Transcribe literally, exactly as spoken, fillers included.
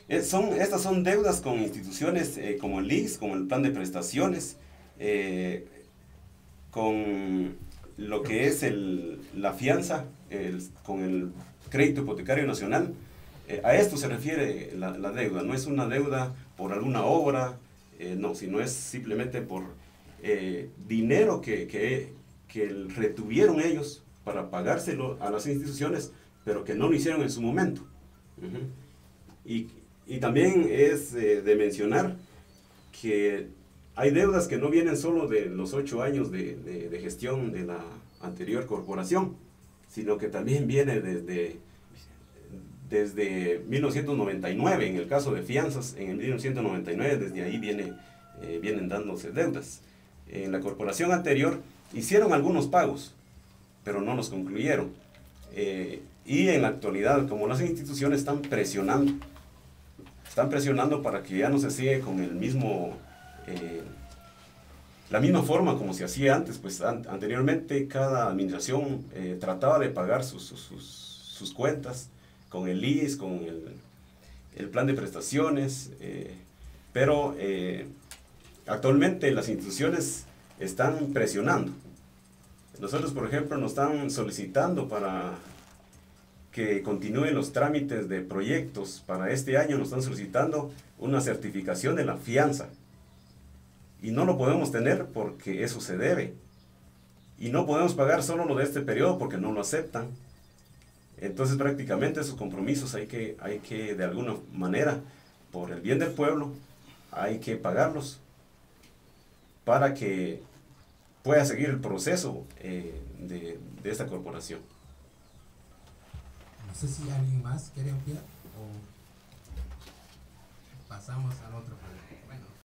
Eh, son, estas son deudas con instituciones eh, como el I X, como el plan de prestaciones, eh, con lo que es el, la fianza, el, con el crédito hipotecario nacional. Eh, a esto se refiere la, la, deuda, no es una deuda por alguna obra, eh, no, sino es simplemente por eh, dinero que, que, que retuvieron ellos para pagárselo a las instituciones, pero que no lo hicieron en su momento. Uh-huh. y, y también es eh, de mencionar que hay deudas que no vienen solo de los ocho años de, de, de gestión de la anterior corporación, sino que también viene desde, desde mil novecientos noventa y nueve, en el caso de fianzas, en el mil novecientos noventa y nueve, desde ahí viene, eh, vienen dándose deudas. En la corporación anterior hicieron algunos pagos, pero no los concluyeron. Eh, y en la actualidad, como las instituciones están presionando, están presionando para que ya no se siga con el mismo, eh, la misma forma como se hacía antes, pues an anteriormente cada administración eh, trataba de pagar sus, sus, sus, sus cuentas con el I S, con el, el plan de prestaciones, eh, pero eh, actualmente las instituciones están presionando. Nosotros, por ejemplo, nos están solicitando para que continúen los trámites de proyectos. Para este año nos están solicitando una certificación de la fianza. Y no lo podemos tener porque eso se debe. Y no podemos pagar solo lo de este periodo porque no lo aceptan. Entonces prácticamente esos compromisos hay que, hay que de alguna manera, por el bien del pueblo, hay que pagarlos para que pueda seguir el proceso eh, de, de esta corporación. No sé si alguien más quiere opinar o pasamos al otro.